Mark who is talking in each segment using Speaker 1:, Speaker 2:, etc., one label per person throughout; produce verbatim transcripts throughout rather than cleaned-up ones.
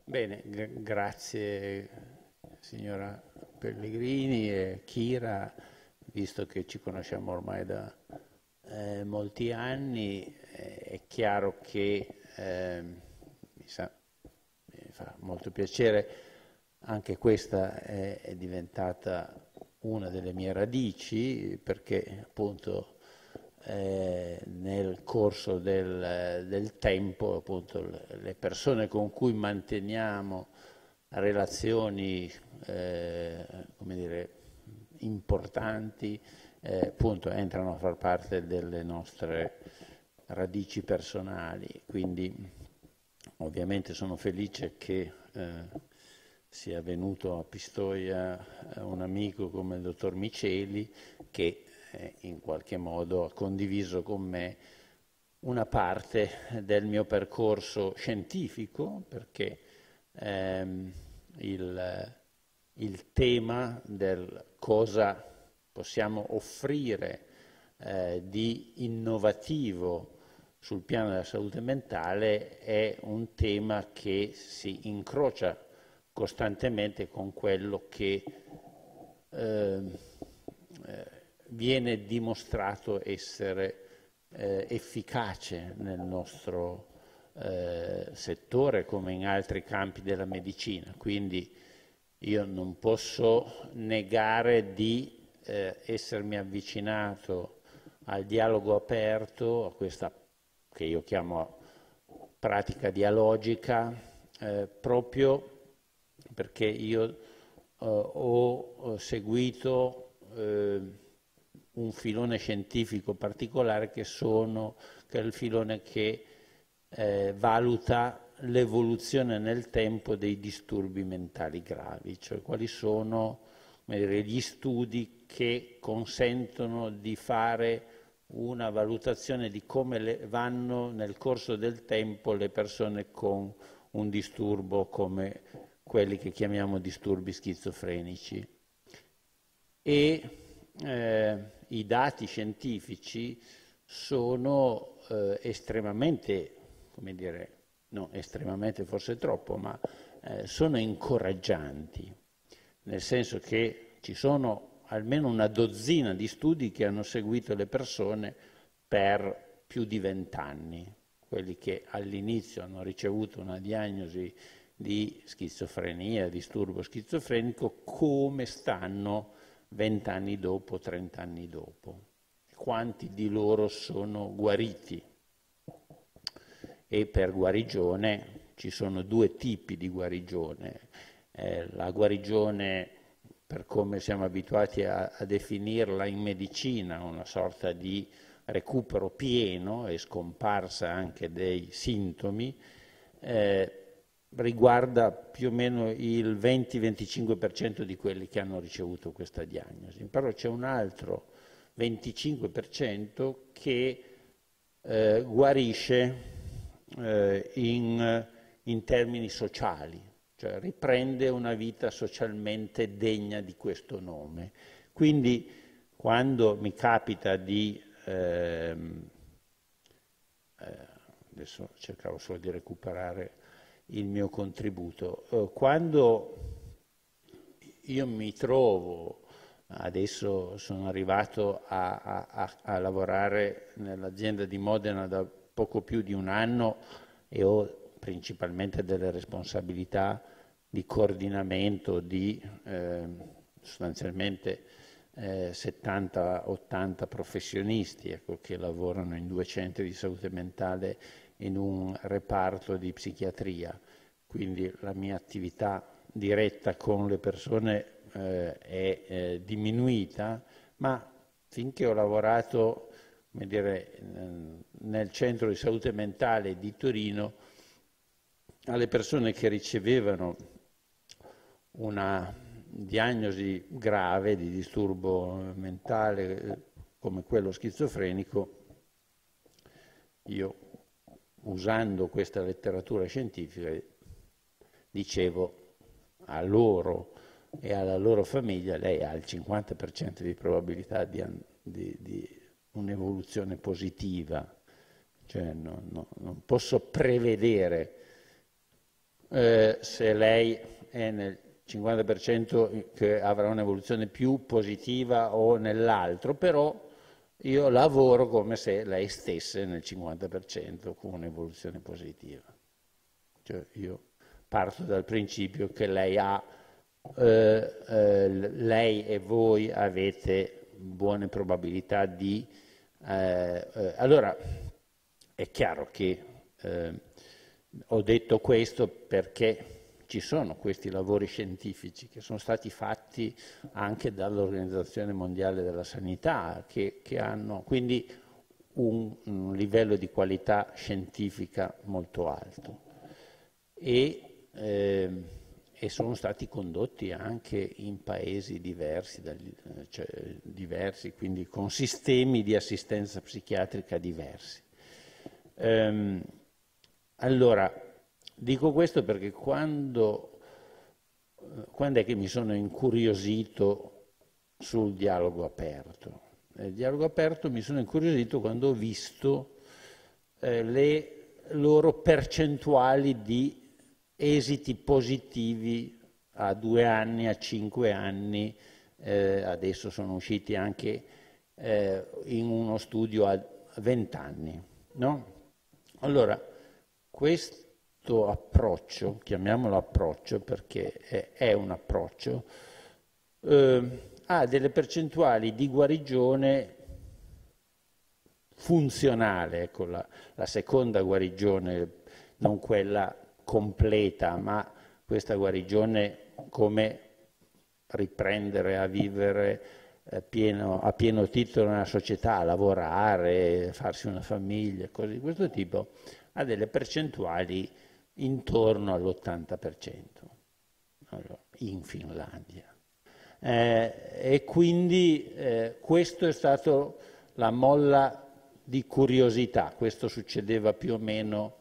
Speaker 1: Bene, g- grazie signora Pellegrini e Kira, visto che ci conosciamo ormai da eh, molti anni, eh, è chiaro che ehm, mi sa- mi fa molto piacere, anche questa è, è diventata una delle mie radici, perché appunto eh, nel corso del, del tempo, appunto, le le persone con cui manteniamo relazioni, eh, come dire, importanti, eh, appunto, entrano a far parte delle nostre radici personali. Quindi ovviamente sono felice che eh, sia venuto a Pistoia eh, un amico come il dottor Miceli, che eh, in qualche modo ha condiviso con me una parte del mio percorso scientifico, perché ehm, il, il tema del cosa possiamo offrire eh, di innovativo sul piano della salute mentale è un tema che si incrocia costantemente con quello che eh, eh, viene dimostrato essere eh, efficace nel nostro eh, settore come in altri campi della medicina. Quindi io non posso negare di eh, essermi avvicinato al dialogo aperto, a questa che io chiamo pratica dialogica, eh, proprio perché io eh, ho, ho seguito eh, un filone scientifico particolare che, sono, che è il filone che eh, valuta l'evoluzione nel tempo dei disturbi mentali gravi, cioè quali sono, come dire, gli studi che consentono di fare una valutazione di come le vanno nel corso del tempo le persone con un disturbo come quelli che chiamiamo disturbi schizofrenici. E eh, i dati scientifici sono eh, estremamente, come dire, no, estremamente forse troppo, ma eh, sono incoraggianti, nel senso che ci sono almeno una dozzina di studi che hanno seguito le persone per più di vent'anni, quelli che all'inizio hanno ricevuto una diagnosi di schizofrenia, disturbo schizofrenico, come stanno vent'anni dopo, trent'anni dopo. Quanti di loro sono guariti? E per guarigione ci sono due tipi di guarigione. Eh, la guarigione, per come siamo abituati a, a definirla in medicina, una sorta di recupero pieno e scomparsa anche dei sintomi, eh, riguarda più o meno il venti venticinque per cento di quelli che hanno ricevuto questa diagnosi. Però c'è un altro venticinque per cento che eh, guarisce eh, in, in termini sociali, cioè riprende una vita socialmente degna di questo nome. Quindi quando mi capita di, ehm, eh, adesso cercavo solo di recuperare il mio contributo, eh, quando io mi trovo, adesso sono arrivato a, a, a, a lavorare nell'azienda di Modena da poco più di un anno e ho principalmente delle responsabilità di coordinamento di eh, sostanzialmente eh, settanta ottanta professionisti, ecco, che lavorano in due centri di salute mentale in un reparto di psichiatria. Quindi la mia attività diretta con le persone eh, è eh, diminuita, ma finché ho lavorato, come dire, nel centro di salute mentale di Torino, alle persone che ricevevano una diagnosi grave di disturbo mentale come quello schizofrenico, io, usando questa letteratura scientifica, dicevo a loro e alla loro famiglia: lei ha il cinquanta per cento di probabilità di, di, di un'evoluzione positiva, cioè no, no, non posso prevedere eh, se lei è nel cinquanta per cento che avrà un'evoluzione più positiva o nell'altro, però io lavoro come se lei stesse nel cinquanta per cento con un'evoluzione positiva. Cioè io parto dal principio che lei ha, eh, eh, lei e voi avete buone probabilità di... Eh, eh, allora, è chiaro che eh, ho detto questo perché ci sono questi lavori scientifici che sono stati fatti anche dall'Organizzazione Mondiale della Sanità, che, che hanno quindi un, un livello di qualità scientifica molto alto e, eh, e sono stati condotti anche in paesi diversi, dagli, cioè, diversi, quindi con sistemi di assistenza psichiatrica diversi. Ehm, allora, dico questo perché quando, quando è che mi sono incuriosito sul dialogo aperto? Il dialogo aperto mi sono incuriosito quando ho visto eh, le loro percentuali di esiti positivi a due anni, a cinque anni, eh, adesso sono usciti anche eh, in uno studio a vent'anni, no? Allora, questo approccio, chiamiamolo approccio perché è, è un approccio, eh, ha delle percentuali di guarigione funzionale, ecco, la, la seconda guarigione, non quella completa, ma questa guarigione come riprendere a vivere eh, pieno, a pieno titolo nella società, a lavorare, farsi una famiglia, cose di questo tipo, ha delle percentuali intorno all'ottanta per cento, allora, in Finlandia. Eh, e quindi eh, questo è stato la molla di curiosità, questo succedeva più o meno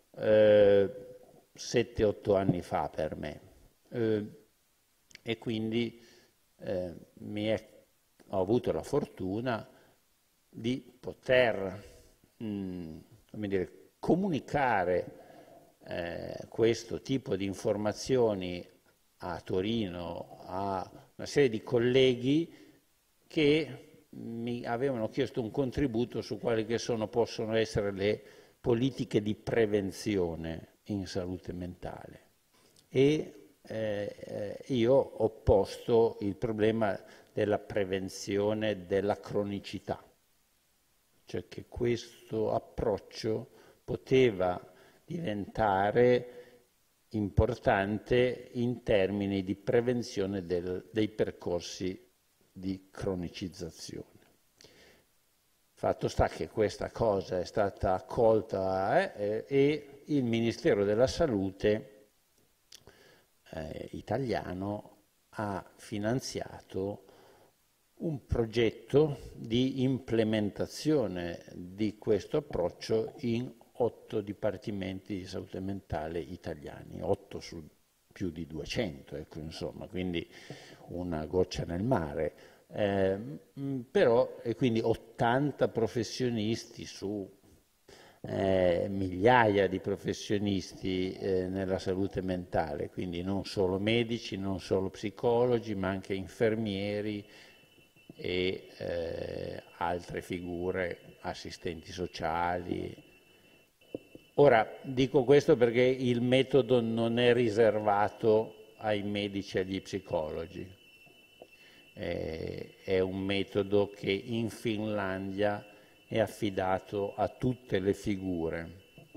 Speaker 1: sette otto anni fa per me. Eh, e quindi eh, mi è, ho avuto la fortuna di poter mh, come dire, comunicare eh, questo tipo di informazioni a Torino a una serie di colleghi che mi avevano chiesto un contributo su quali che sono, possono essere le politiche di prevenzione in salute mentale. E eh, io ho posto il problema della prevenzione della cronicità, cioè che questo approccio poteva diventare importante in termini di prevenzione del, dei percorsi di cronicizzazione. Fatto sta che questa cosa è stata accolta eh, e il Ministero della Salute eh, italiano ha finanziato un progetto di implementazione di questo approccio in otto dipartimenti di salute mentale italiani, otto su più di duecento, ecco, insomma, quindi una goccia nel mare. Eh, però, e quindi ottanta professionisti su eh, migliaia di professionisti eh, nella salute mentale, quindi non solo medici, non solo psicologi, ma anche infermieri e eh, altre figure, assistenti sociali. Ora, dico questo perché il metodo non è riservato ai medici e agli psicologi. Eh, è un metodo che in Finlandia è affidato a tutte le figure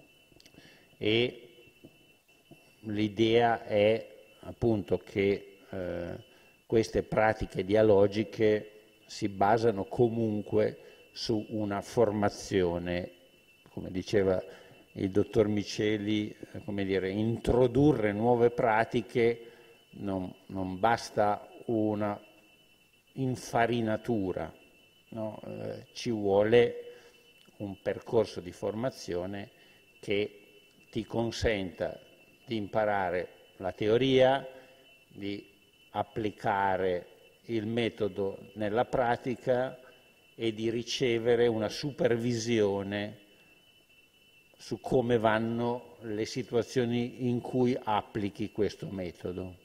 Speaker 1: e l'idea è appunto che eh, queste pratiche dialogiche si basano comunque su una formazione, come diceva il dottor Miceli, come dire, introdurre nuove pratiche non, non basta una infarinatura, no? Eh, ci vuole un percorso di formazione che ti consenta di imparare la teoria, di applicare il metodo nella pratica e di ricevere una supervisione su come vanno le situazioni in cui applichi questo metodo.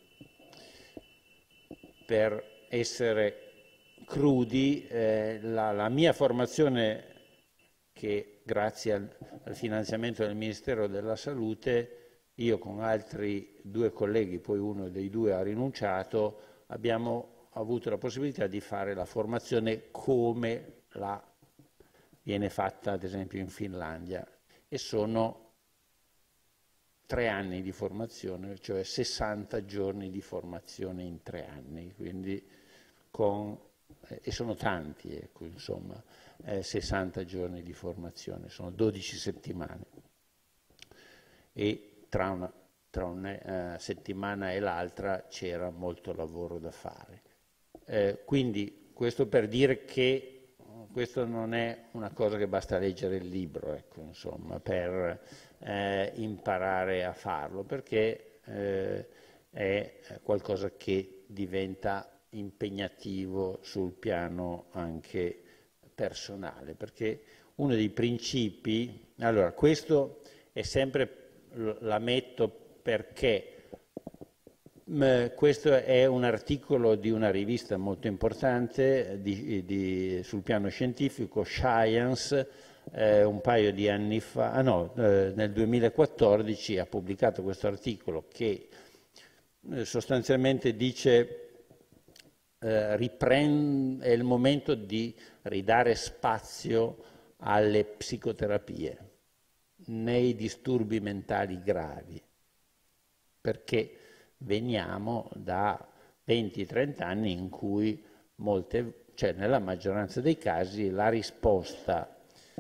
Speaker 1: Per essere crudi, eh, la, la mia formazione, che grazie al, al finanziamento del Ministero della Salute, io con altri due colleghi, poi uno dei due ha rinunciato, abbiamo avuto la possibilità di fare la formazione come la viene fatta ad esempio in Finlandia, e sono tre anni di formazione, cioè sessanta giorni di formazione in tre anni, quindi con, eh, e sono tanti, ecco, insomma, eh, sessanta giorni di formazione, sono dodici settimane. E tra una, tra una uh, settimana e l'altra c'era molto lavoro da fare. Eh, quindi questo per dire che questo non è una cosa che basta leggere il libro, ecco, insomma, per eh, imparare a farlo, perché eh, è qualcosa che diventa impegnativo sul piano anche personale, perché uno dei principi, allora questo è sempre, la metto perché questo è un articolo di una rivista molto importante di, di, sul piano scientifico, Science, eh, un paio di anni fa, ah no, eh, nel duemilaquattordici ha pubblicato questo articolo che eh, sostanzialmente dice eh, riprend- è il momento di ridare spazio alle psicoterapie nei disturbi mentali gravi, perché veniamo da venti trenta anni in cui molte, cioè nella maggioranza dei casi la risposta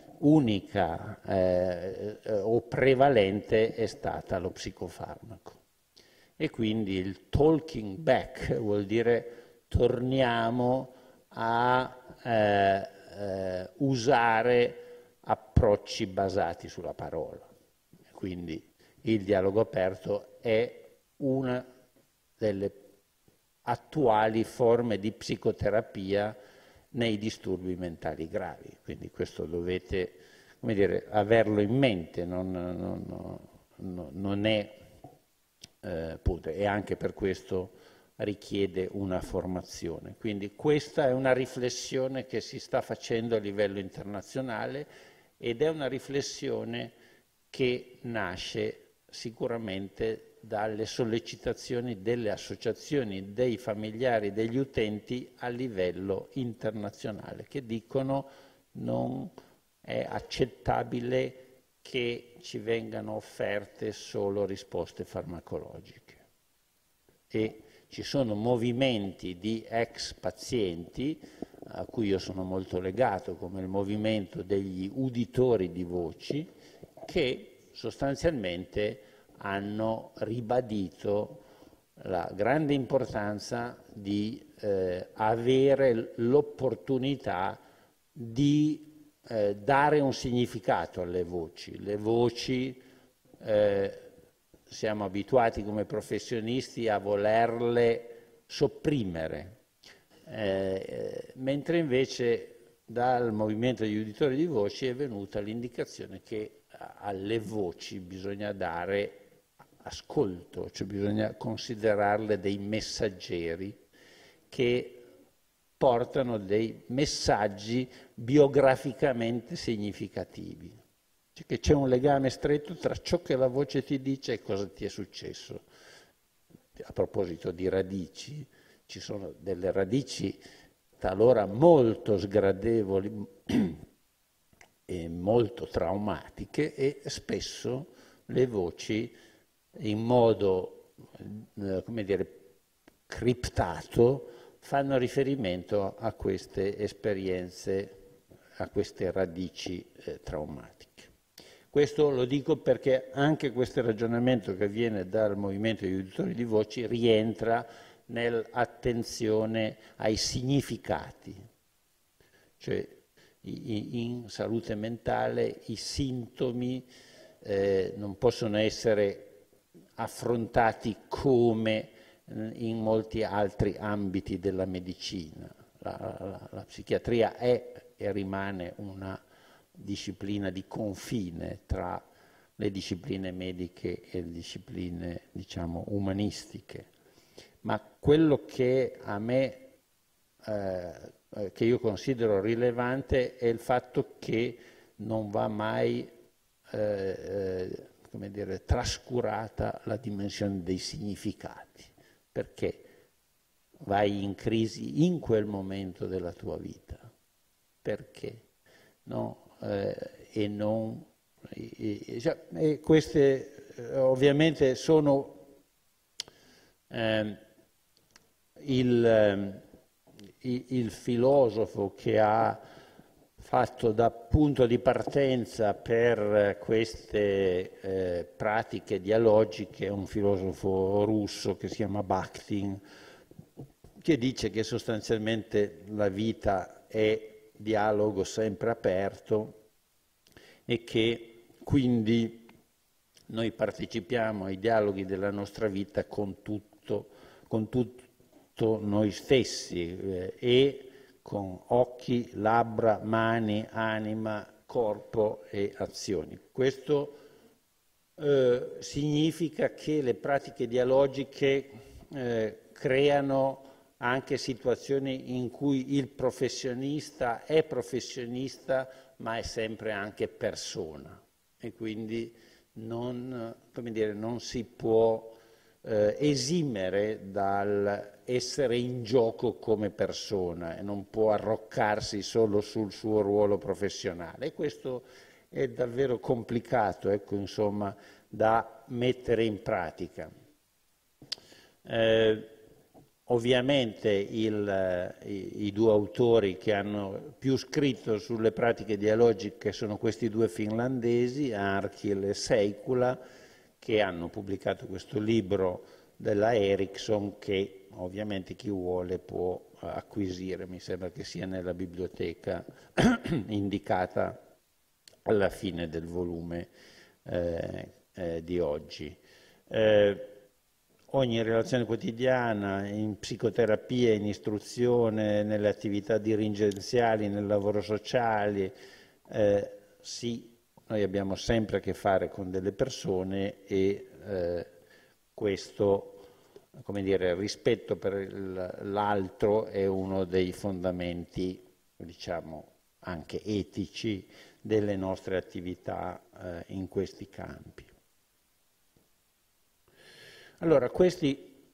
Speaker 1: unica eh, eh, o prevalente è stata lo psicofarmaco. E quindi il talking back vuol dire torniamo a eh, eh, usare approcci basati sulla parola. Quindi il dialogo aperto è una delle attuali forme di psicoterapia nei disturbi mentali gravi. Quindi questo dovete, come dire, averlo in mente, non, non, non, non è eh, punto, e anche per questo richiede una formazione. Quindi questa è una riflessione che si sta facendo a livello internazionale ed è una riflessione che nasce sicuramente dalle sollecitazioni delle associazioni, dei familiari, degli utenti a livello internazionale, che dicono non è accettabile che ci vengano offerte solo risposte farmacologiche. E ci sono movimenti di ex pazienti a cui io sono molto legato, come il movimento degli uditori di voci, che sostanzialmente hanno ribadito la grande importanza di eh, avere l'opportunità di eh, dare un significato alle voci. Le voci eh, siamo abituati come professionisti a volerle sopprimere, eh, mentre invece dal movimento degli uditori di voci è venuta l'indicazione che alle voci bisogna dare ascolto, cioè bisogna considerarle dei messaggeri che portano dei messaggi biograficamente significativi, cioè che c'è un legame stretto tra ciò che la voce ti dice e cosa ti è successo. A proposito di radici, ci sono delle radici talora molto sgradevoli e molto traumatiche, e spesso le voci in modo, eh, come dire, criptato fanno riferimento a queste esperienze, a queste radici eh, traumatiche. Questo lo dico perché anche questo ragionamento che viene dal movimento degli uditori di voci rientra nell'attenzione ai significati, cioè in salute mentale i sintomi eh, non possono essere affrontati come in molti altri ambiti della medicina. La, la, la psichiatria è e rimane una disciplina di confine tra le discipline mediche e le discipline, diciamo, umanistiche. Ma quello che a me, eh, che io considero rilevante, è il fatto che non va mai, eh, eh, come dire, trascurata la dimensione dei significati, perché vai in crisi in quel momento della tua vita, perché, no? Eh, e non... E, e, cioè, e queste eh, ovviamente sono eh, il, eh, il filosofo che ha fatto da punto di partenza per queste eh, pratiche dialogiche, un filosofo russo che si chiama Bakhtin, che dice che sostanzialmente la vita è dialogo sempre aperto e che quindi noi partecipiamo ai dialoghi della nostra vita con tutto, con tutto noi stessi eh, e con occhi, labbra, mani, anima, corpo e azioni. Questo eh, significa che le pratiche dialogiche eh, creano anche situazioni in cui il professionista è professionista ma è sempre anche persona e quindi non, come dire, non si può eh, esimere dal essere in gioco come persona e non può arroccarsi solo sul suo ruolo professionale. E questo è davvero complicato, ecco, insomma, da mettere in pratica. Eh, Ovviamente il, i, i due autori che hanno più scritto sulle pratiche dialogiche sono questi due finlandesi, Arkil e Seikula, che hanno pubblicato questo libro della Erickson che ovviamente chi vuole può acquisire, mi sembra che sia nella biblioteca indicata alla fine del volume eh, eh, di oggi. Eh, Ogni relazione quotidiana, in psicoterapia, in istruzione, nelle attività dirigenziali, nel lavoro sociale, eh, sì, noi abbiamo sempre a che fare con delle persone e eh, questo, come dire, il rispetto per l'altro è uno dei fondamenti, diciamo, anche etici delle nostre attività eh, in questi campi. Allora, questi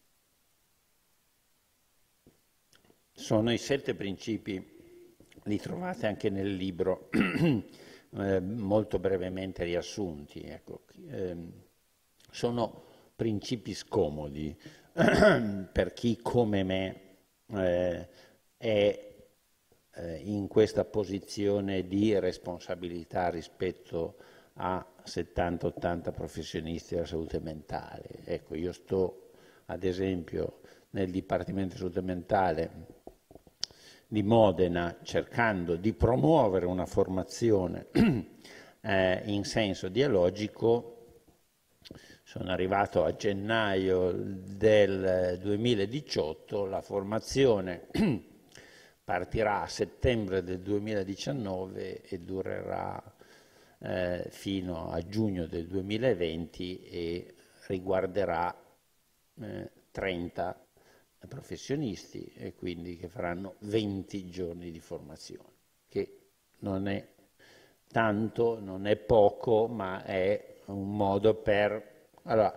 Speaker 1: sono i sette principi, li trovate anche nel libro, eh, molto brevemente riassunti. Ecco. Eh, sono principi scomodi per chi come me eh, è eh, in questa posizione di responsabilità rispetto a settanta ottanta professionisti della salute mentale. Ecco, io sto ad esempio nel Dipartimento di Salute Mentale di Modena cercando di promuovere una formazione eh, in senso dialogico. Sono arrivato a gennaio del duemiladiciotto, la formazione partirà a settembre del duemiladiciannove e durerà Eh, fino a giugno del duemilaventi e riguarderà eh, trenta professionisti e quindi che faranno venti giorni di formazione, che non è tanto, non è poco, ma è un modo per... Allora,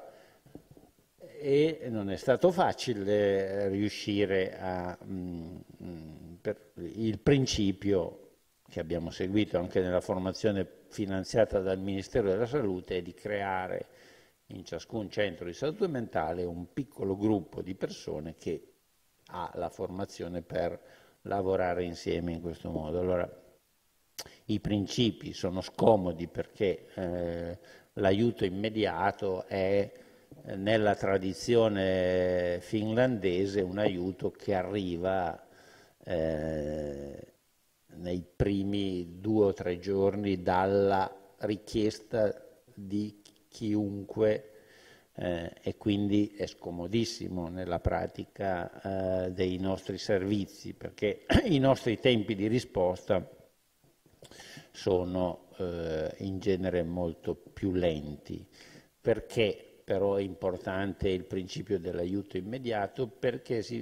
Speaker 1: e non è stato facile riuscire a... Mh, per il principio che abbiamo seguito anche nella formazione finanziata dal Ministero della Salute è di creare in ciascun centro di salute mentale un piccolo gruppo di persone che ha la formazione per lavorare insieme in questo modo. Allora, i principi sono scomodi perché eh, l'aiuto immediato è eh, nella tradizione finlandese un aiuto che arriva eh, nei primi due o tre giorni dalla richiesta di chiunque eh, e quindi è scomodissimo nella pratica eh, dei nostri servizi perché i nostri tempi di risposta sono eh, in genere molto più lenti. Perché però è importante il principio dell'aiuto immediato? Perché si,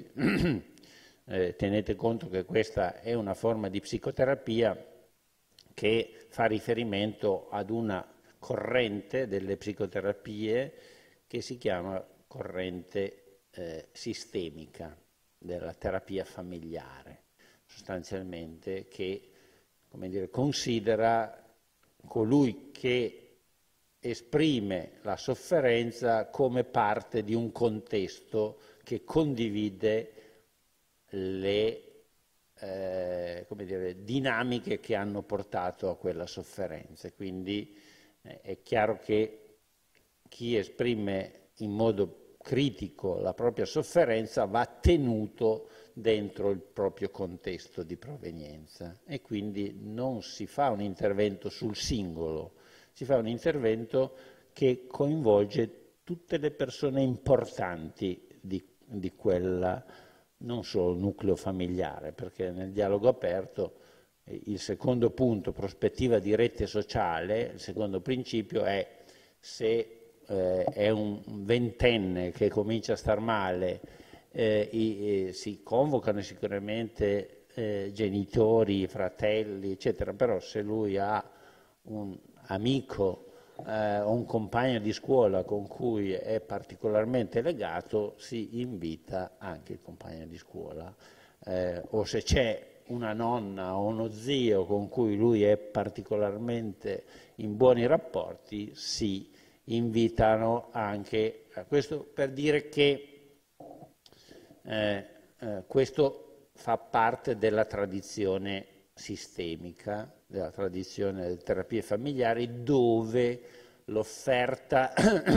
Speaker 1: eh, tenete conto che questa è una forma di psicoterapia che fa riferimento ad una corrente delle psicoterapie che si chiama corrente eh, sistemica della terapia familiare, sostanzialmente che, come dire, considera colui che esprime la sofferenza come parte di un contesto che condivide le eh, come dire, dinamiche che hanno portato a quella sofferenza. Quindi eh, è chiaro che chi esprime in modo critico la propria sofferenza va tenuto dentro il proprio contesto di provenienza e quindi non si fa un intervento sul singolo, si fa un intervento che coinvolge tutte le persone importanti di, di quella, non solo nucleo familiare, perché nel dialogo aperto eh, il secondo punto, prospettiva di rete sociale, il secondo principio è se eh, è un ventenne che comincia a star male, eh, i, eh, si convocano sicuramente eh, genitori, fratelli, eccetera, però se lui ha un amico eh, o un compagno di scuola con cui è particolarmente legato, si invita anche il compagno di scuola. Eh, o se c'è una nonna o uno zio con cui lui è particolarmente in buoni rapporti, si invitano anche a questo, per dire che eh, eh, questo fa parte della tradizione sistemica, della tradizione delle terapie familiari, dove l'offerta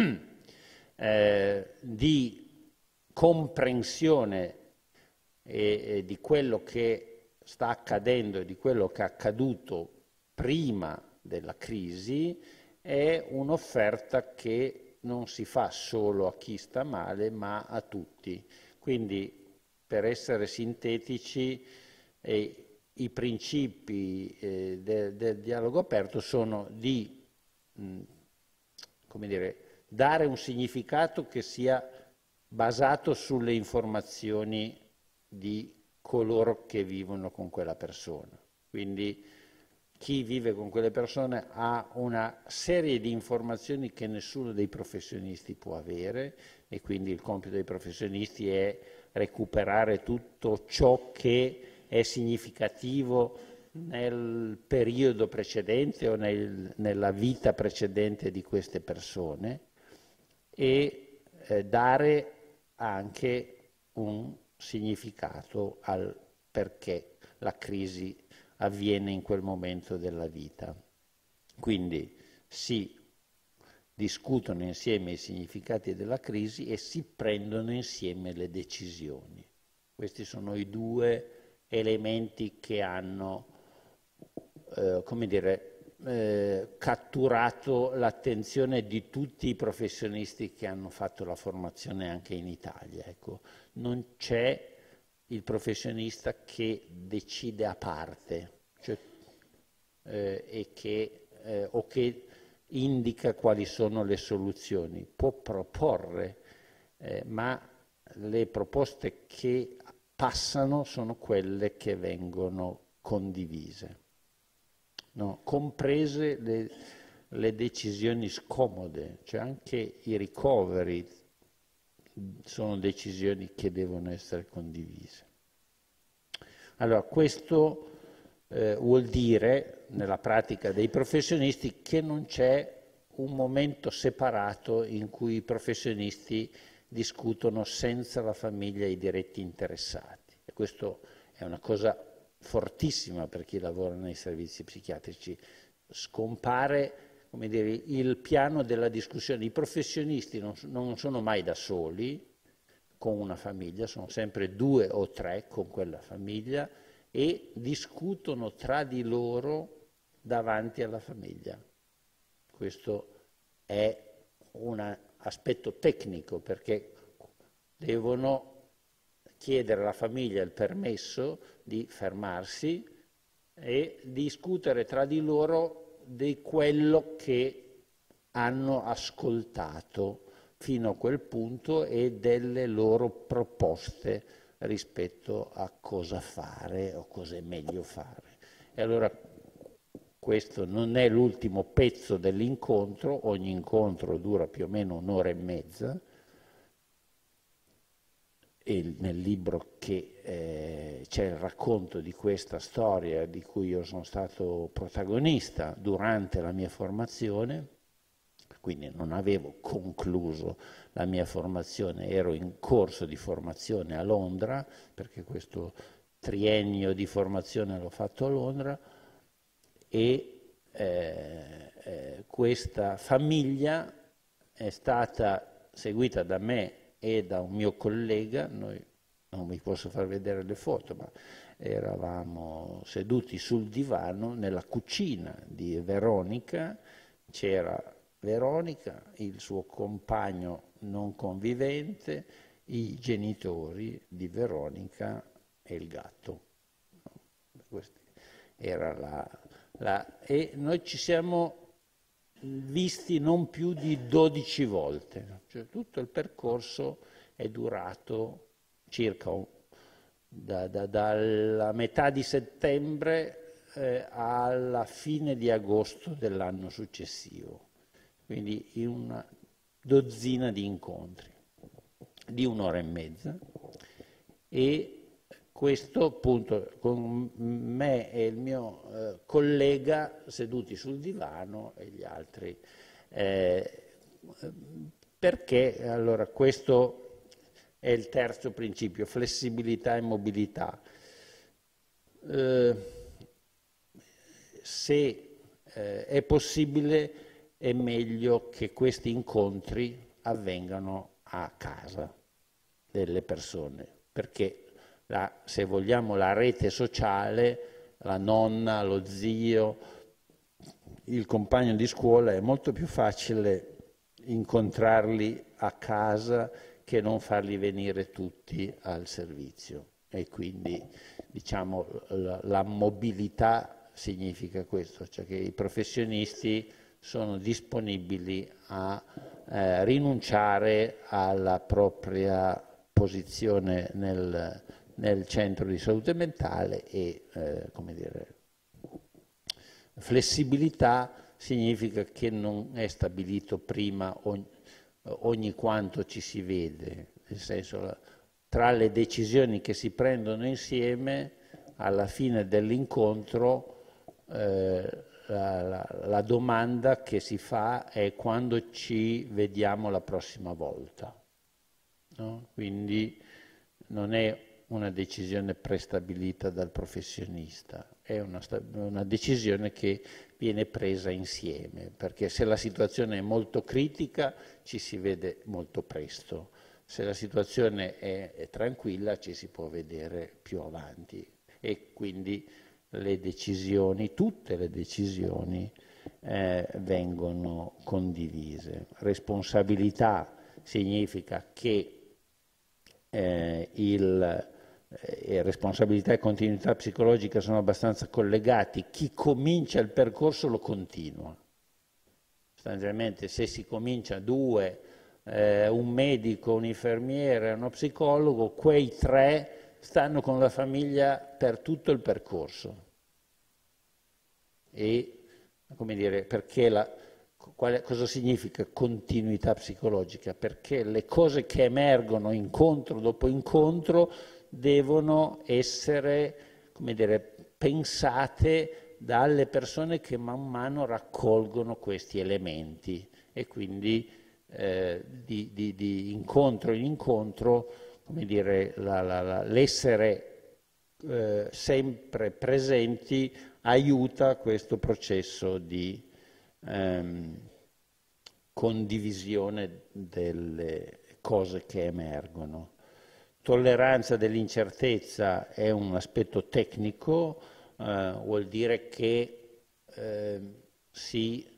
Speaker 1: eh, di comprensione e, e di quello che sta accadendo e di quello che è accaduto prima della crisi è un'offerta che non si fa solo a chi sta male, ma a tutti. Quindi, per essere sintetici, eh, i principi eh, del, del dialogo aperto sono di mh, come dire, dare un significato che sia basato sulle informazioni di coloro che vivono con quella persona. Quindi chi vive con quelle persone ha una serie di informazioni che nessuno dei professionisti può avere e quindi il compito dei professionisti è recuperare tutto ciò che è significativo nel periodo precedente o nel, nella vita precedente di queste persone e eh, dare anche un significato al perché la crisi avviene in quel momento della vita. Quindi si discutono insieme i significati della crisi e si prendono insieme le decisioni. Questi sono i due elementi che hanno, eh, come dire, eh, catturato l'attenzione di tutti i professionisti che hanno fatto la formazione anche in Italia. Ecco, non c'è il professionista che decide a parte, cioè, eh, e che, eh, o che indica quali sono le soluzioni. Può proporre, eh, ma le proposte che passano sono quelle che vengono condivise, no? Comprese le, le decisioni scomode, cioè anche i ricoveri sono decisioni che devono essere condivise. Allora, questo eh, vuol dire, nella pratica dei professionisti, che non c'è un momento separato in cui i professionisti discutono senza la famiglia e i diretti interessati. E questo è una cosa fortissima per chi lavora nei servizi psichiatrici. Scompare, come dire, il piano della discussione. I professionisti non, non sono mai da soli con una famiglia, sono sempre due o tre con quella famiglia e discutono tra di loro davanti alla famiglia. Questo è un aspetto tecnico perché devono chiedere alla famiglia il permesso di fermarsi e discutere tra di loro di quello che hanno ascoltato fino a quel punto e delle loro proposte rispetto a cosa fare o cosa è meglio fare. E allora questo non è l'ultimo pezzo dell'incontro, ogni incontro dura più o meno un'ora e mezza, e nel libro che eh, c'è il racconto di questa storia di cui io sono stato protagonista durante la mia formazione, quindi non avevo concluso la mia formazione, ero in corso di formazione a Londra, perché questo triennio di formazione l'ho fatto a Londra, e eh, eh, questa famiglia è stata seguita da me e da un mio collega. Noi non vi posso far vedere le foto, ma eravamo seduti sul divano nella cucina di Veronica, c'era Veronica, il suo compagno non convivente, i genitori di Veronica e il gatto. Questa era la, la, e noi ci siamo visti non più di dodici volte, cioè tutto il percorso è durato circa un, da, da, dalla metà di settembre eh, alla fine di agosto dell'anno successivo, quindi in una dozzina di incontri di un'ora e mezza, e questo appunto con me e il mio eh, collega seduti sul divano e gli altri. Eh, perché allora questo è il terzo principio, flessibilità e mobilità. Eh, se eh, è possibile è meglio che questi incontri avvengano a casa delle persone, perché La, se vogliamo, la rete sociale, la nonna, lo zio, il compagno di scuola, è molto più facile incontrarli a casa che non farli venire tutti al servizio. E quindi, diciamo, la, la mobilità significa questo, cioè che i professionisti sono disponibili a eh, rinunciare alla propria posizione nel nel centro di salute mentale e, eh, come dire, flessibilità significa che non è stabilito prima ogni, ogni quanto ci si vede, nel senso, tra le decisioni che si prendono insieme, alla fine dell'incontro eh, la, la, la domanda che si fa è quando ci vediamo la prossima volta, no? Quindi non è una decisione prestabilita dal professionista, è una, una decisione che viene presa insieme, perché se la situazione è molto critica ci si vede molto presto, se la situazione è, è tranquilla ci si può vedere più avanti, e quindi le decisioni, tutte le decisioni eh, vengono condivise. Responsabilità significa che eh, il E responsabilità e continuità psicologica sono abbastanza collegati. Chi comincia il percorso lo continua. Sostanzialmente, se si comincia due, eh, un medico, un infermiere, uno psicologo, quei tre stanno con la famiglia per tutto il percorso. E, come dire, perché la, quale, cosa significa continuità psicologica? Perché le cose che emergono incontro dopo incontro devono essere, come dire, pensate dalle persone che man mano raccolgono questi elementi, e quindi eh, di, di, di incontro in incontro, come dire, la, la, la, l'essere eh, sempre presenti aiuta questo processo di ehm, condivisione delle cose che emergono. Tolleranza dell'incertezza è un aspetto tecnico, eh, vuol dire che eh, si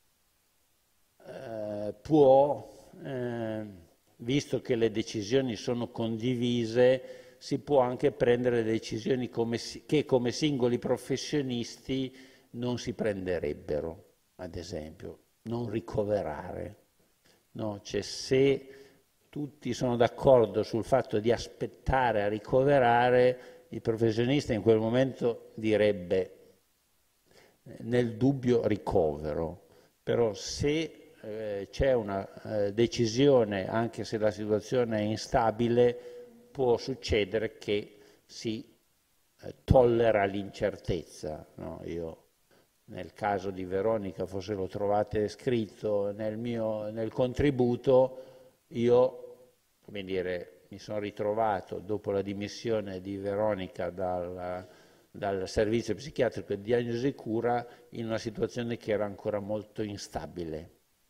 Speaker 1: eh, può, eh, visto che le decisioni sono condivise, si può anche prendere decisioni come si, che come singoli professionisti non si prenderebbero, ad esempio, non ricoverare. No? Cioè, se tutti sono d'accordo sul fatto di aspettare a ricoverare, il professionista in quel momento direbbe nel dubbio ricovero, però se eh, c'è una eh, decisione, anche se la situazione è instabile, può succedere che si eh, tollera l'incertezza. No? Io nel caso di Veronica, forse lo trovate scritto nel mio nel contributo, io, come dire, mi sono ritrovato dopo la dimissione di Veronica dal, dal servizio psichiatrico di diagnosi e cura in una situazione che era ancora molto instabile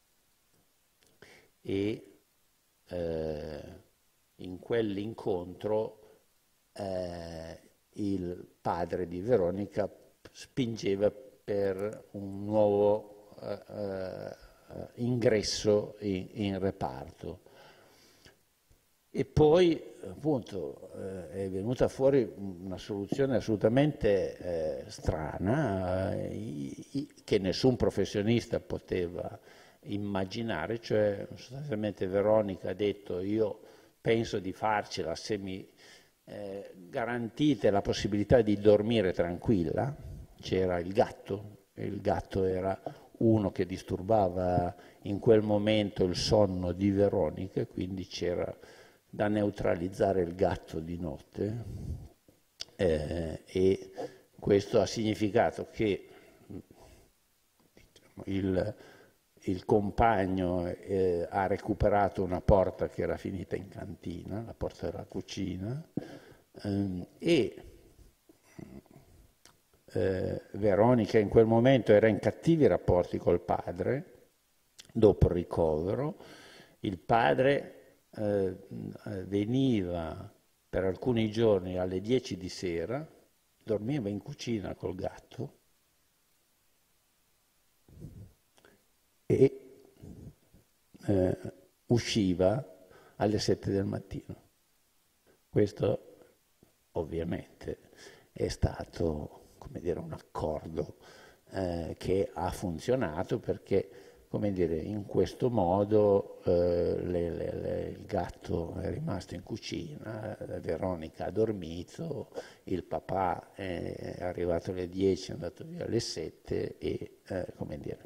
Speaker 1: e eh, in quell'incontro eh, il padre di Veronica spingeva per un nuovo eh, eh, ingresso in, in reparto. E poi appunto eh, è venuta fuori una soluzione assolutamente eh, strana, eh, i, i, che nessun professionista poteva immaginare, cioè sostanzialmente Veronica ha detto: io penso di farcela se mi eh, garantite la possibilità di dormire tranquilla. C'era il gatto, e il gatto era uno che disturbava in quel momento il sonno di Veronica, quindi c'era da neutralizzare il gatto di notte, eh, e questo ha significato che diciamo, il, il compagno eh, ha recuperato una porta che era finita in cantina, la porta della cucina, ehm, e eh, Veronica in quel momento era in cattivi rapporti col padre, dopo il ricovero. Il padre eh, veniva per alcuni giorni alle dieci di sera, dormiva in cucina col gatto e eh, usciva alle sette del mattino. Questo ovviamente è stato, come dire, un accordo eh, che ha funzionato perché, come dire, in questo modo eh, le, le, le, il gatto è rimasto in cucina, Veronica ha dormito, il papà è arrivato alle dieci, è andato via alle sette e, eh, come dire,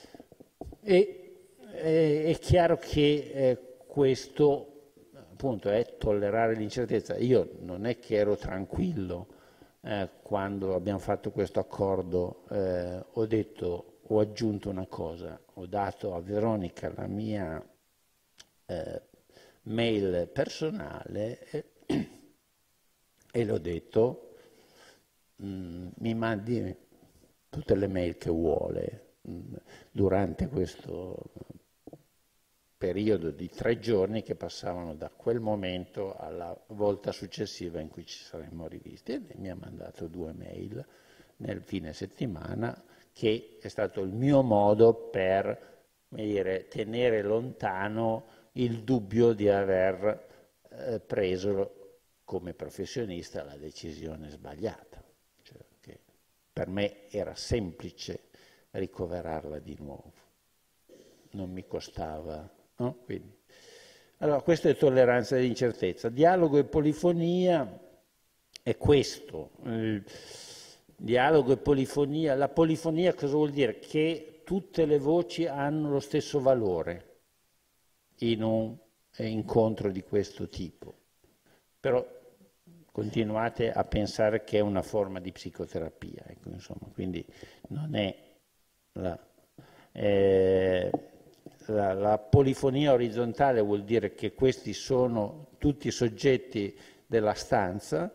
Speaker 1: e eh, è chiaro che eh, questo appunto è tollerare l'incertezza. Io non è che ero tranquillo eh, quando abbiamo fatto questo accordo, eh, ho detto, ho aggiunto una cosa, ho dato a Veronica la mia eh, mail personale e, e le ho detto mh, mi mandi tutte le mail che vuole mh, durante questo periodo di tre giorni che passavano da quel momento alla volta successiva in cui ci saremmo rivisti. E mi ha mandato due mail nel fine settimana, che è stato il mio modo per, come dire, tenere lontano il dubbio di aver eh, preso come professionista la decisione sbagliata. Cioè, che per me era semplice ricoverarla di nuovo, non mi costava. No? Quindi, allora, questo è tolleranza all'incertezza. Dialogo e polifonia è questo. Il dialogo e polifonia. La polifonia cosa vuol dire? Che tutte le voci hanno lo stesso valore in un incontro di questo tipo. Però continuate a pensare che è una forma di psicoterapia. Ecco, insomma, quindi non è la... Eh, La, la polifonia orizzontale vuol dire che questi sono tutti soggetti della stanza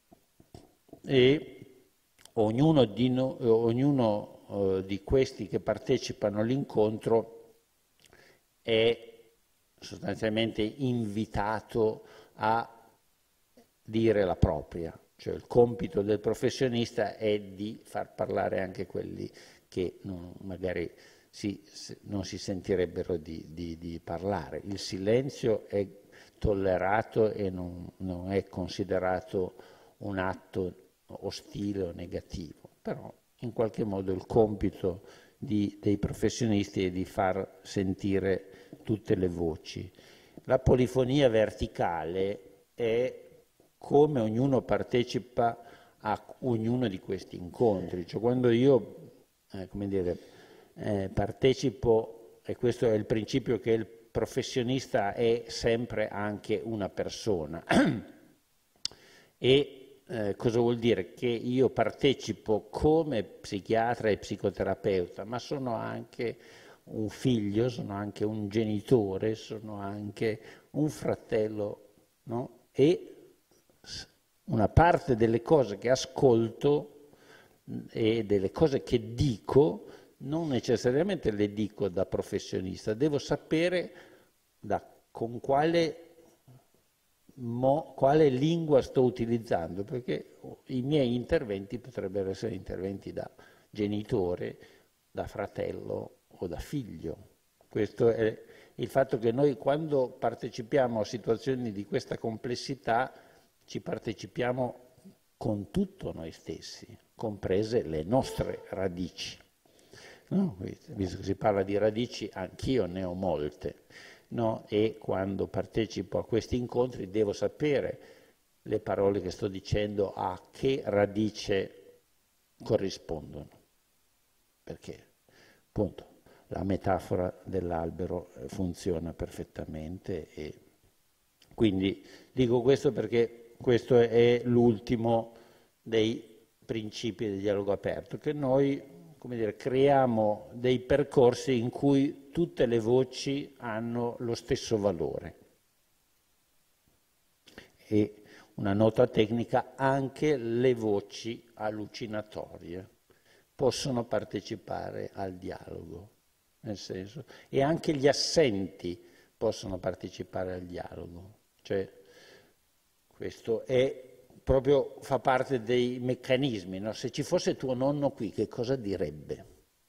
Speaker 1: e ognuno di, no, ognuno, uh, di questi che partecipano all'incontro è sostanzialmente invitato a dire la propria. Cioè il compito del professionista è di far parlare anche quelli che non, magari Si, non si sentirebbero di, di, di parlare. Il silenzio è tollerato e non, non è considerato un atto ostile o negativo, però in qualche modo il compito di, dei professionisti è di far sentire tutte le voci. La polifonia verticale è come ognuno partecipa a ognuno di questi incontri, cioè quando io eh, come dire, eh, partecipo, e questo è il principio che il professionista è sempre anche una persona, e eh, cosa vuol dire? Che io partecipo come psichiatra e psicoterapeuta, ma sono anche un figlio, sono anche un genitore, sono anche un fratello, no? E una parte delle cose che ascolto e delle cose che dico non necessariamente le dico da professionista, devo sapere da, con quale, mo, quale lingua sto utilizzando, perché i miei interventi potrebbero essere interventi da genitore, da fratello o da figlio. Questo è il fatto che noi quando partecipiamo a situazioni di questa complessità ci partecipiamo con tutto noi stessi, comprese le nostre radici. No? Visto che si parla di radici, anch'io ne ho molte, no? E quando partecipo a questi incontri devo sapere le parole che sto dicendo a che radice corrispondono, perché appunto la metafora dell'albero funziona perfettamente. E quindi dico questo perché questo è l'ultimo dei principi del dialogo aperto, che noi, come dire, creiamo dei percorsi in cui tutte le voci hanno lo stesso valore. E una nota tecnica, anche le voci allucinatorie possono partecipare al dialogo, nel senso, e anche gli assenti possono partecipare al dialogo. Cioè, questo è proprio, fa parte dei meccanismi, no? Se ci fosse tuo nonno qui, che cosa direbbe?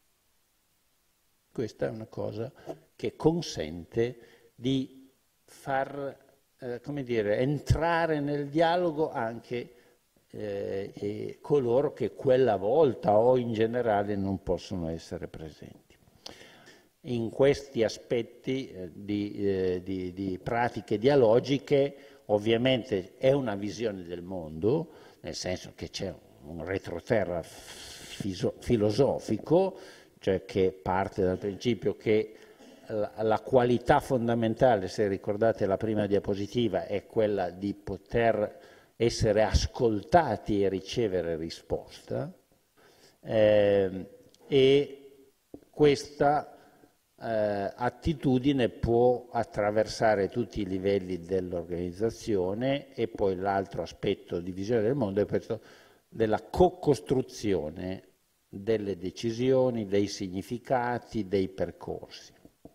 Speaker 1: Questa è una cosa che consente di far, eh, come dire, entrare nel dialogo anche eh, e coloro che quella volta o in generale non possono essere presenti. In questi aspetti eh, di, eh, di, di pratiche dialogiche, ovviamente è una visione del mondo, nel senso che c'è un retroterra filosofico, cioè che parte dal principio che la, la qualità fondamentale, se ricordate la prima diapositiva, è quella di poter essere ascoltati e ricevere risposta, eh, e questa Eh, attitudine può attraversare tutti i livelli dell'organizzazione. E poi l'altro aspetto di visione del mondo è questo della co-costruzione delle decisioni, dei significati, dei percorsi.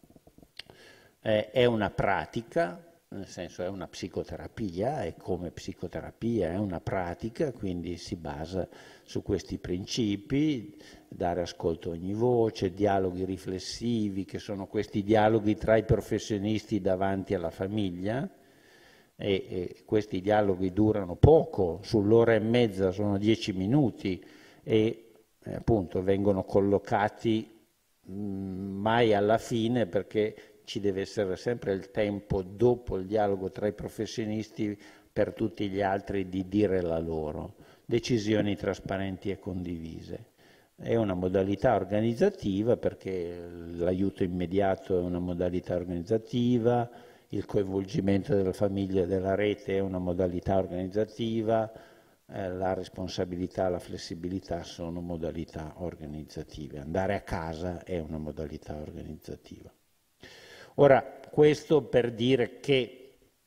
Speaker 1: Eh, è una pratica, nel senso è una psicoterapia, e come psicoterapia è una pratica, quindi si basa su questi principi: dare ascolto a ogni voce, dialoghi riflessivi, che sono questi dialoghi tra i professionisti davanti alla famiglia, e, e questi dialoghi durano poco, sull'ora e mezza sono dieci minuti, e eh, appunto vengono collocati mh, mai alla fine, perché ci deve essere sempre il tempo dopo il dialogo tra i professionisti per tutti gli altri di dire la loro. Decisioni trasparenti e condivise. È una modalità organizzativa, perché l'aiuto immediato è una modalità organizzativa, il coinvolgimento della famiglia e della rete è una modalità organizzativa, eh, la responsabilità e la flessibilità sono modalità organizzative. Andare a casa è una modalità organizzativa. Ora, questo per dire che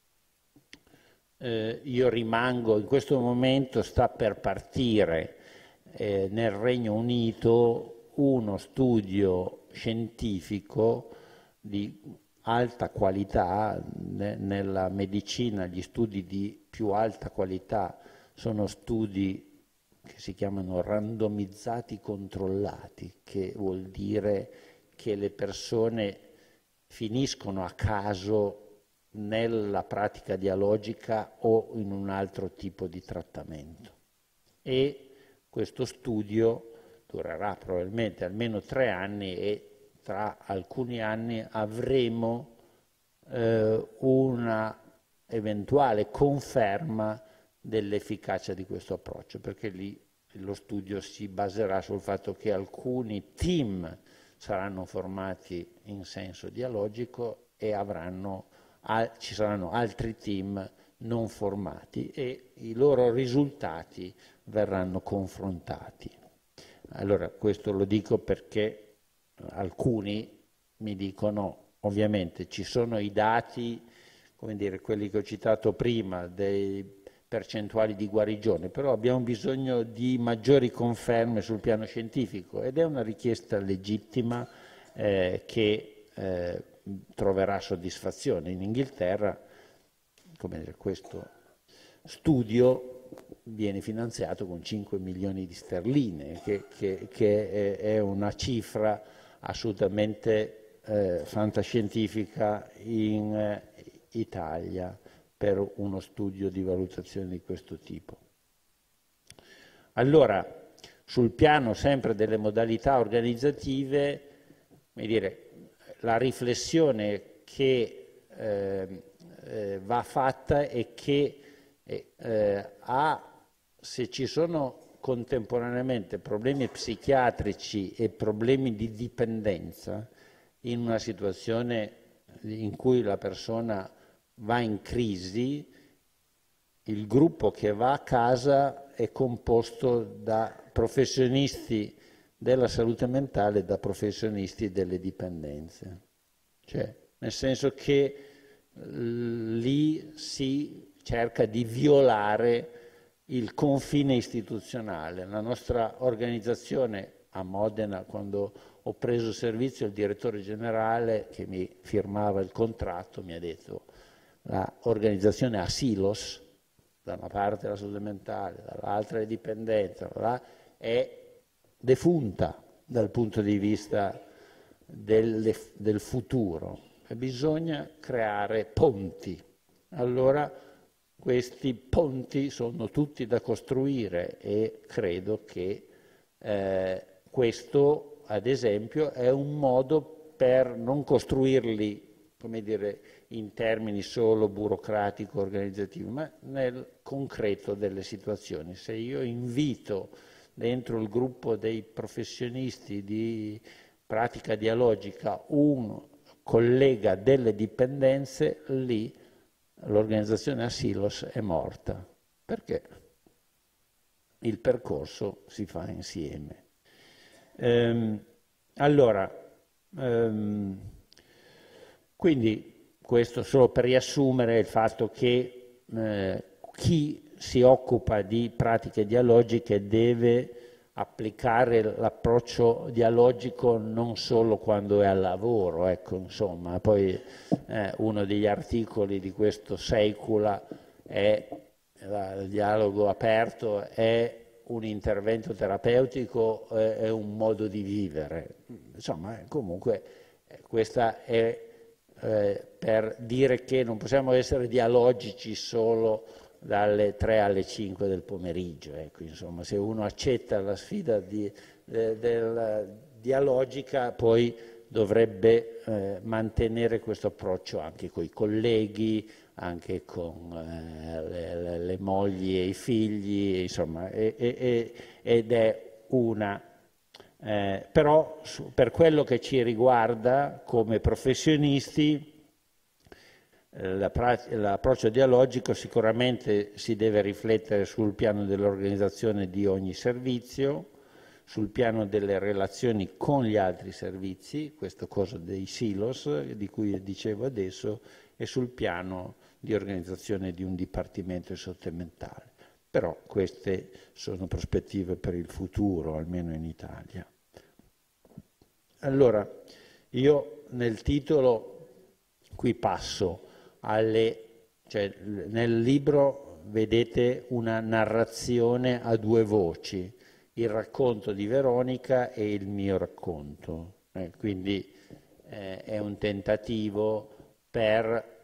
Speaker 1: eh, io rimango, in questo momento sta per partire eh, nel Regno Unito uno studio scientifico di alta qualità. Ne, nella medicina gli studi di più alta qualità sono studi che si chiamano randomizzati controllati, che vuol dire che le persone finiscono a caso nella pratica dialogica o in un altro tipo di trattamento. E questo studio durerà probabilmente almeno tre anni e tra alcuni anni avremo eh, una eventuale conferma dell'efficacia di questo approccio, perché lì lo studio si baserà sul fatto che alcuni team saranno formati in senso dialogico e avranno, al, ci saranno altri team non formati e i loro risultati verranno confrontati. Allora, questo lo dico perché alcuni mi dicono, ovviamente ci sono i dati, come dire, quelli che ho citato prima, dei percentuali di guarigione, però abbiamo bisogno di maggiori conferme sul piano scientifico ed è una richiesta legittima eh, che eh, troverà soddisfazione. In Inghilterra, come dire, questo studio viene finanziato con cinque milioni di sterline, che, che, che è, è una cifra assolutamente eh, fantascientifica in eh, Italia per uno studio di valutazione di questo tipo. Allora, sul piano sempre delle modalità organizzative, come dire, la riflessione che eh, eh, va fatta è che eh, ha, se ci sono contemporaneamente problemi psichiatrici e problemi di dipendenza, in una situazione in cui la persona va in crisi, il gruppo che va a casa è composto da professionisti della salute mentale e da professionisti delle dipendenze. Cioè, nel senso che lì si cerca di violare il confine istituzionale. La nostra organizzazione a Modena, quando ho preso servizio, il direttore generale che mi firmava il contratto mi ha detto: l'organizzazione ha silos, da una parte la salute mentale, dall'altra le dipendenze, è defunta dal punto di vista del, del futuro e bisogna creare ponti. Allora questi ponti sono tutti da costruire e credo che eh, questo, ad esempio, è un modo per non costruirli, come dire, in termini solo burocratico-organizzativi, ma nel concreto delle situazioni. Se io invito dentro il gruppo dei professionisti di pratica dialogica un collega delle dipendenze, lì l'organizzazione a silos è morta, perché il percorso si fa insieme. Ehm, allora, ehm, quindi questo solo per riassumere il fatto che eh, chi si occupa di pratiche dialogiche deve applicare l'approccio dialogico non solo quando è al lavoro, ecco, insomma. Poi eh, uno degli articoli di questo Secula è la, il dialogo aperto è un intervento terapeutico, eh, è un modo di vivere. Insomma, comunque eh, questa è eh, per dire che non possiamo essere dialogici solo dalle tre alle cinque del pomeriggio. Ecco, insomma, se uno accetta la sfida di, de, del dialogica, poi dovrebbe eh, mantenere questo approccio anche con i colleghi, anche con eh, le, le mogli e i figli, insomma, e, e, ed è una... Eh, però su, per quello che ci riguarda come professionisti, l'approccio dialogico sicuramente si deve riflettere sul piano dell'organizzazione di ogni servizio, sul piano delle relazioni con gli altri servizi, questo coso dei silos di cui dicevo adesso, e sul piano di organizzazione di un dipartimento di salute mentale. Però queste sono prospettive per il futuro, almeno in Italia. Allora, io nel titolo qui passo alle, cioè nel libro vedete una narrazione a due voci, il racconto di Veronica e il mio racconto, eh, quindi eh, è un tentativo per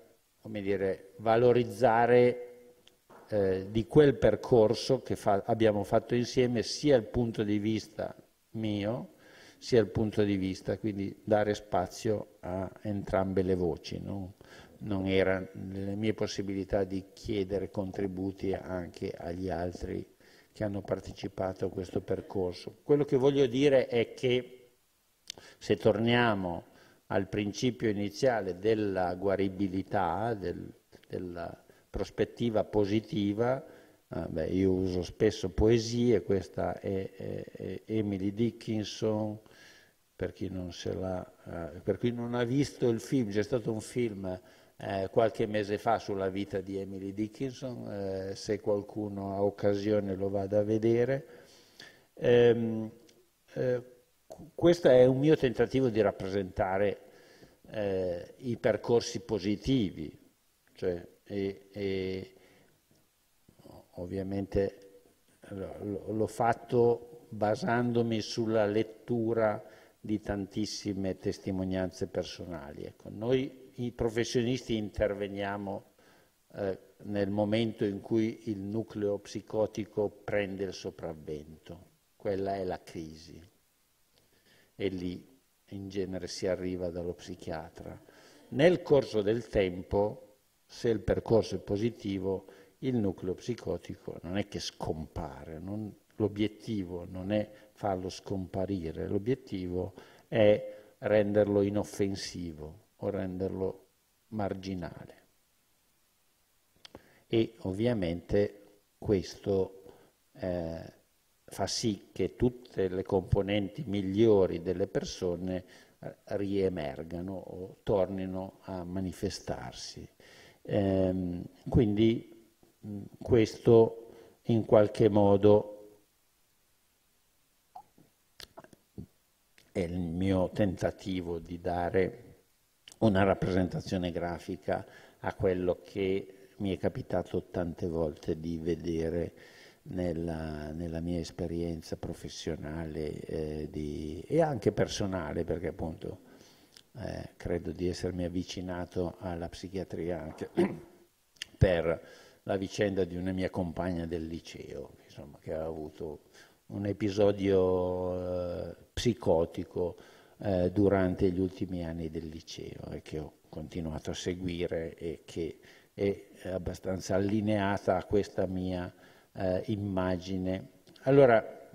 Speaker 1: come dire, valorizzare eh, di quel percorso che fa, abbiamo fatto insieme, sia il punto di vista mio, sia il punto di vista, quindi dare spazio a entrambe le voci. No? Non era nelle mie possibilità di chiedere contributi anche agli altri che hanno partecipato a questo percorso. Quello che voglio dire è che se torniamo al principio iniziale della guaribilità, del, della prospettiva positiva, eh, beh, io uso spesso poesie, questa è, è, è Emily Dickinson, per chi non se l'ha, eh, per chi non ha visto il film, c'è stato un film eh, qualche mese fa sulla vita di Emily Dickinson, eh, se qualcuno ha occasione lo vada a vedere. Ehm, eh, questo è un mio tentativo di rappresentare eh, i percorsi positivi, cioè, e, e ovviamente l'ho fatto basandomi sulla lettura di tantissime testimonianze personali. Ecco, noi i professionisti interveniamo eh, nel momento in cui il nucleo psicotico prende il sopravvento, quella è la crisi, e lì in genere si arriva dallo psichiatra. Nel corso del tempo, se il percorso è positivo, il nucleo psicotico non è che scompare, non, l'obiettivo non è farlo scomparire, l'obiettivo è renderlo inoffensivo o renderlo marginale. E ovviamente questo eh, fa sì che tutte le componenti migliori delle persone eh, riemergano o tornino a manifestarsi. Ehm, quindi mh, questo in qualche modo è il mio tentativo di dare una rappresentazione grafica a quello che mi è capitato tante volte di vedere nella, nella mia esperienza professionale eh, di, e anche personale, perché appunto eh, credo di essermi avvicinato alla psichiatria anche per la vicenda di una mia compagna del liceo, insomma, che ha avuto un episodio eh, psicotico eh, durante gli ultimi anni del liceo e che ho continuato a seguire e che è abbastanza allineata a questa mia eh, immagine. Allora,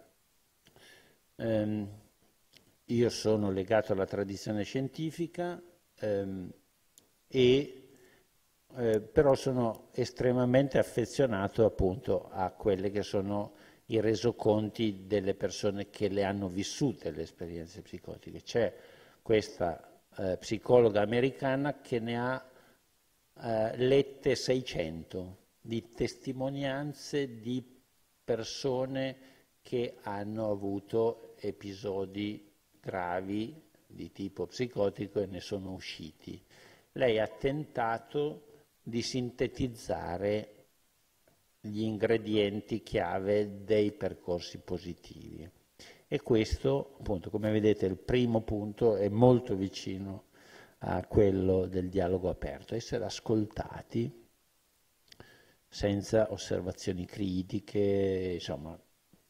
Speaker 1: ehm, io sono legato alla tradizione scientifica ehm, e eh, però sono estremamente affezionato appunto a quelle che sono i resoconti delle persone che le hanno vissute le esperienze psicotiche. C'è questa eh, psicologa americana che ne ha eh, lette seicento di testimonianze di persone che hanno avuto episodi gravi di tipo psicotico e ne sono usciti. Lei ha tentato di sintetizzare gli ingredienti chiave dei percorsi positivi. E questo, appunto, come vedete, il primo punto è molto vicino a quello del dialogo aperto, essere ascoltati senza osservazioni critiche, insomma,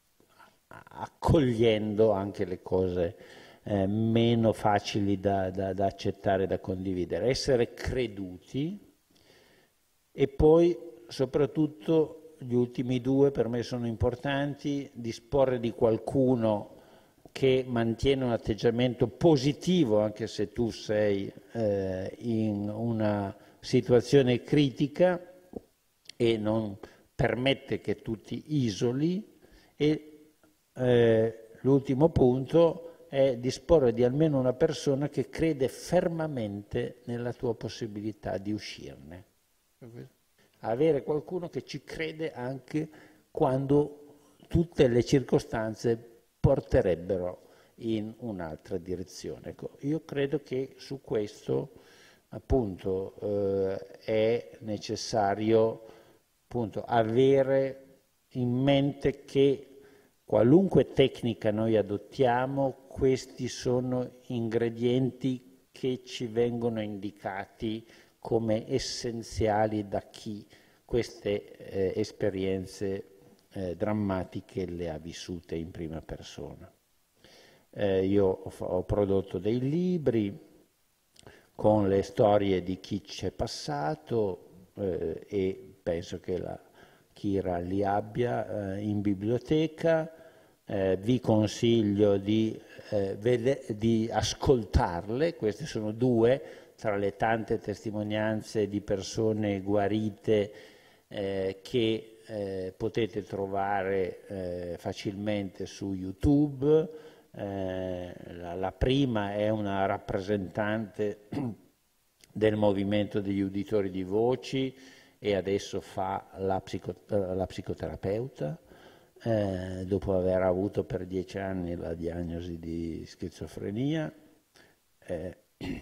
Speaker 1: accogliendo anche le cose eh, meno facili da, da, da accettare, da condividere, essere creduti e poi soprattutto gli ultimi due per me sono importanti, disporre di qualcuno che mantiene un atteggiamento positivo anche se tu sei eh, in una situazione critica e non permette che tu ti isoli. E eh, l'ultimo punto è disporre di almeno una persona che crede fermamente nella tua possibilità di uscirne. Avere qualcuno che ci crede anche quando tutte le circostanze porterebbero in un'altra direzione. Ecco, io credo che su questo appunto eh, è necessario appunto avere in mente che qualunque tecnica noi adottiamo, questi sono ingredienti che ci vengono indicati come essenziali da chi queste eh, esperienze eh, drammatiche le ha vissute in prima persona. Eh, io ho, ho prodotto dei libri con le storie di chi c'è passato eh, e penso che la Kira li abbia eh, in biblioteca. Eh, vi consiglio di, eh, vede- di ascoltarle, queste sono due tra le tante testimonianze di persone guarite eh, che eh, potete trovare eh, facilmente su YouTube. Eh, la, la prima è una rappresentante del movimento degli uditori di voci e adesso fa la, psico, la psicoterapeuta, eh, dopo aver avuto per dieci anni la diagnosi di schizofrenia, eh,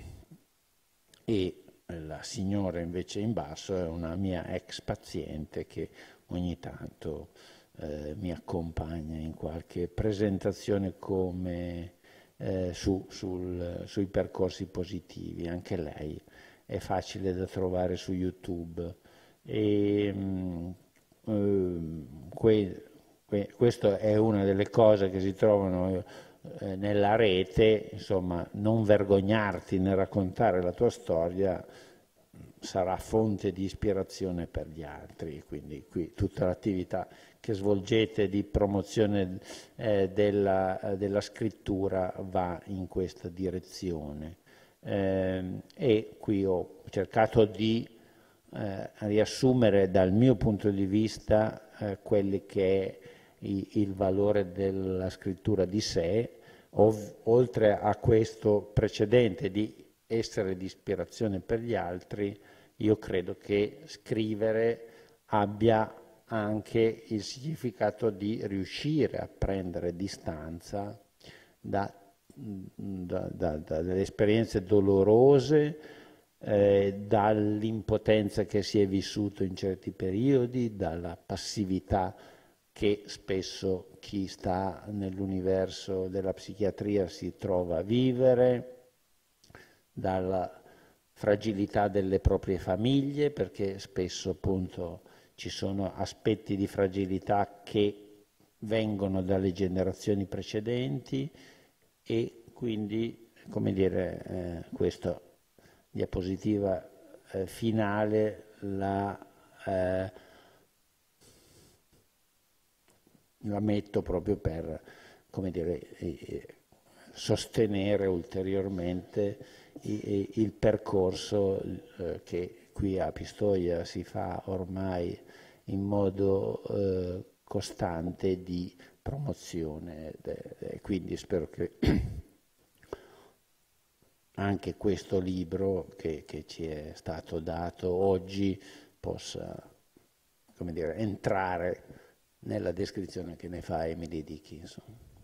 Speaker 1: e la signora invece in basso è una mia ex paziente che ogni tanto eh, mi accompagna in qualche presentazione come eh, su, sul, sui percorsi positivi. Anche lei è facile da trovare su YouTube. E, mh, eh, que, que, questa è una delle cose che si trovano eh, nella rete, insomma, non vergognarti nel raccontare la tua storia sarà fonte di ispirazione per gli altri, quindi qui tutta l'attività che svolgete di promozione eh, della, della scrittura va in questa direzione. Eh, e qui ho cercato di eh, riassumere dal mio punto di vista eh, quelli che è i, il valore della scrittura di sé, ov- oltre a questo precedente di essere di ispirazione per gli altri. Io credo che scrivere abbia anche il significato di riuscire a prendere distanza da, da, da, da delle esperienze dolorose, eh, dall'impotenza che si è vissuto in certi periodi, dalla passività che spesso chi sta nell'universo della psichiatria si trova a vivere, dalla fragilità delle proprie famiglie, perché spesso appunto ci sono aspetti di fragilità che vengono dalle generazioni precedenti e quindi, come dire, eh, questa diapositiva eh, finale la, eh, la metto proprio per, come dire, eh, sostenere ulteriormente il percorso eh, che qui a Pistoia si fa ormai in modo eh, costante di promozione, e quindi spero che anche questo libro che, che ci è stato dato oggi possa, come dire, entrare nella descrizione che ne fa Emily Dickinson.